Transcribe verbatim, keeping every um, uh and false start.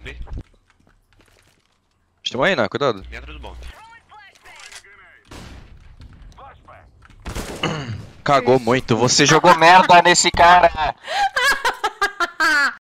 top. Estão aí, né? Cuidado. Dentro do bomb. Cagou muito. Você jogou merda nesse cara.